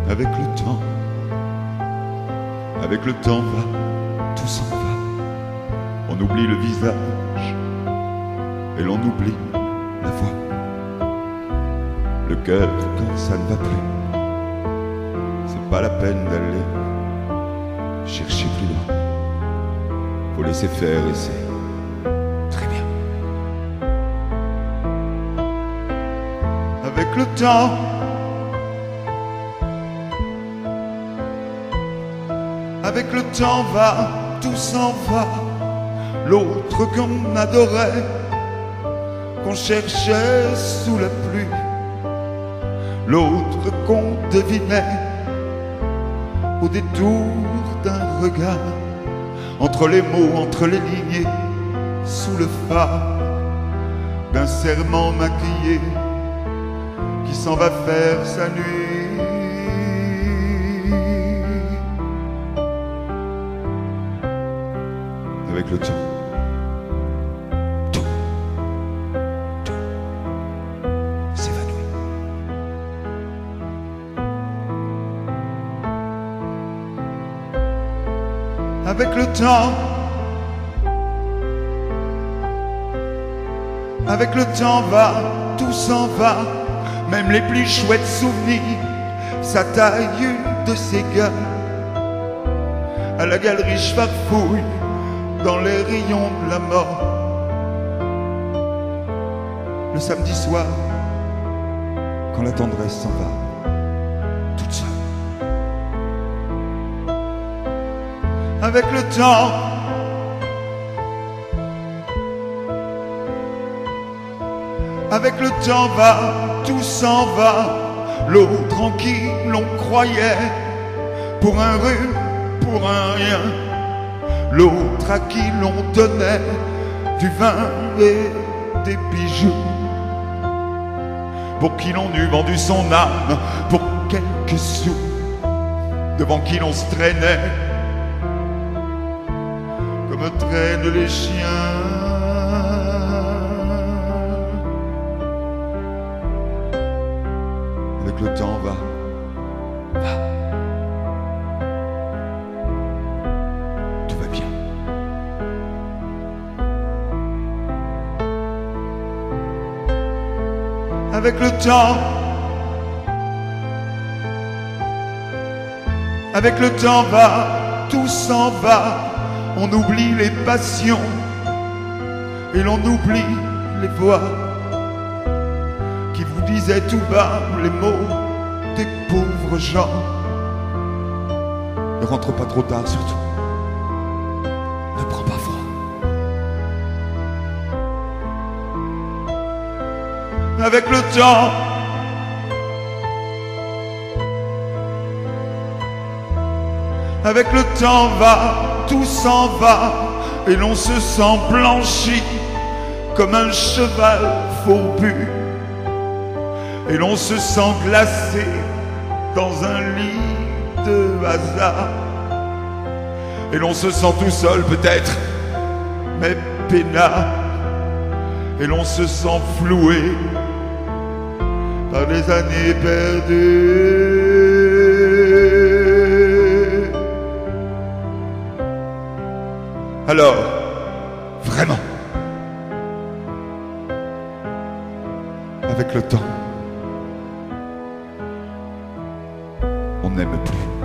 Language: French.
Avec le temps va, tout s'en va. On oublie le visage et l'on oublie la voix. Le cœur quand ça ne va plus, c'est pas la peine d'aller chercher plus loin. Faut laisser faire et c'est très bien. Avec le temps, avec le temps va, tout s'en va. L'autre qu'on adorait, qu'on cherchait sous la pluie, l'autre qu'on devinait au détour d'un regard, entre les mots, entre les lignes, sous le phare d'un serment maquillé qui s'en va faire sa nuit. Avec le temps, tout s'évanouit. Avec le temps, avec le temps va, tout s'en va, même les plus chouettes souvenirs, sa taille de ses gars. À la galerie je farfouille dans les rayons de la mort. Le samedi soir, quand la tendresse s'en va, toute seule. Avec le temps, avec le temps va, tout s'en va. L'autre en qui l'on croyait pour un rhume, pour un rien. L'autre à qui l'on donnait du vin et des bijoux, pour qui l'on eût vendu son âme pour quelques sous, devant qui l'on se traînait comme traînent les chiens. Avec le temps va, tout va bien. Avec le temps, avec le temps va, tout s'en va. On oublie les passions et l'on oublie les voix qui vous disaient tout bas les mots des pauvres gens. Ne rentre pas trop tard surtout, ne prends pas froid. Avec le temps, avec le temps va, tout s'en va, et l'on se sent blanchi comme un cheval fourbu, et l'on se sent glacé dans un lit de hasard, et l'on se sent tout seul peut-être, mais peinard, et l'on se sent floué par les années perdues. Alors, vraiment, avec le temps, on n'aime plus.